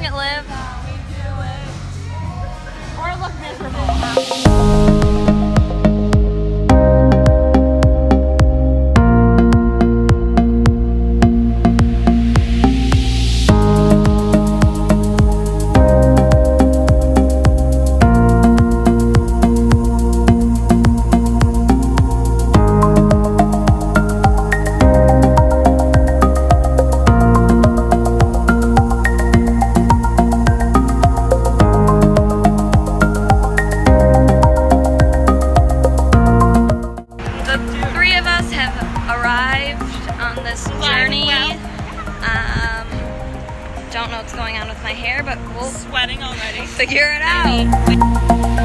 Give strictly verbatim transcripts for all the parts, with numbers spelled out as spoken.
it, Liv. Or look miserable. Don't know what's going on with my hair, but we'll sweating already. Figure it out.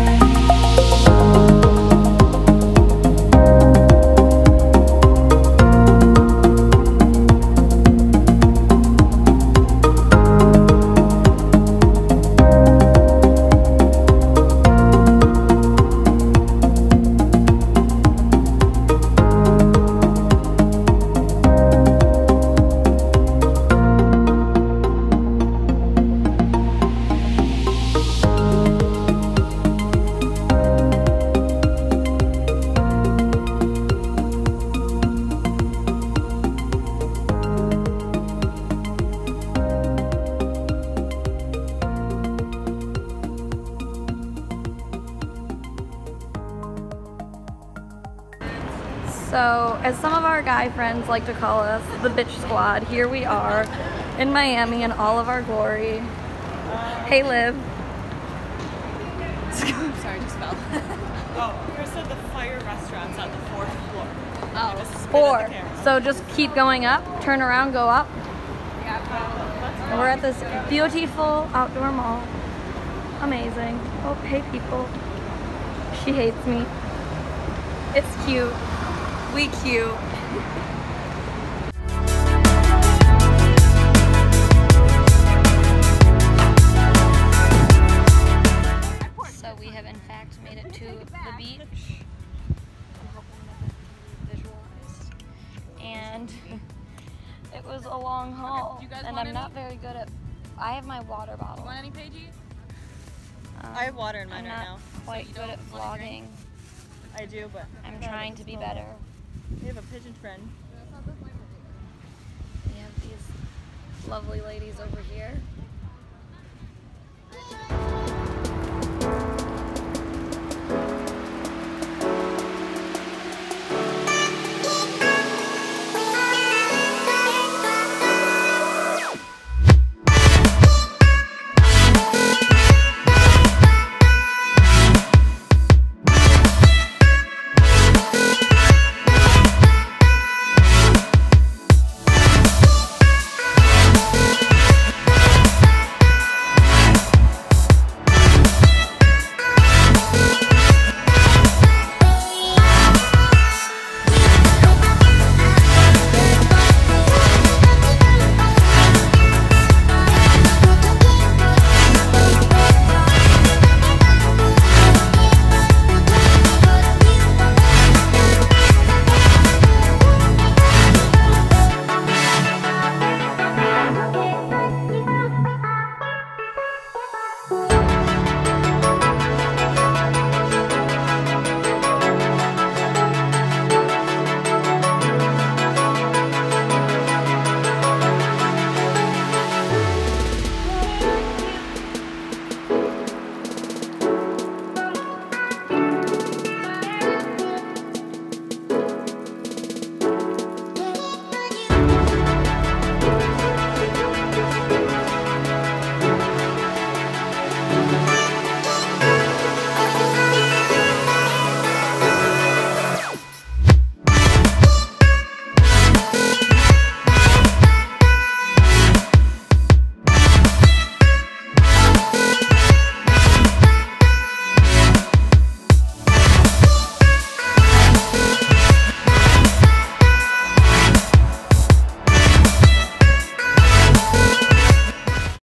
So, as some of our guy friends like to call us, the bitch squad, here we are in Miami in all of our glory. Uh, hey, Liv. Sorry, just fell. Oh, Chris said the fire restaurant's on the fourth floor. Oh, just four. So just keep going up, turn around, go up. Yeah, we're at this beautiful outdoor mall. Amazing. Oh, hey, people. She hates me. It's cute. We cute. So we have in fact made it to the beach. I'm hoping that it's visualized. And it was a long haul. Okay, and I'm any? not very good at. I have my water bottle. You want any, Paigey? Um, I have water in mine I'm right not now. quite so good at vlogging. I do, but I'm trying to be better. We have a pigeon friend. We have these lovely ladies over here.